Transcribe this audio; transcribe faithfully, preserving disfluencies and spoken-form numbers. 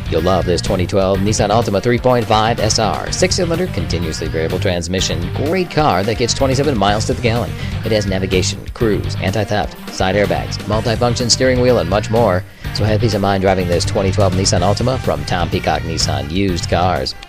You'll love this twenty twelve Nissan Altima three point five S R. Six-cylinder, continuously variable transmission. Great car that gets twenty-seven miles to the gallon. It has navigation, cruise, anti-theft, side airbags, multifunction steering wheel, and much more. So have peace of mind driving this twenty twelve Nissan Altima from Tom Peacock Nissan Used Cars.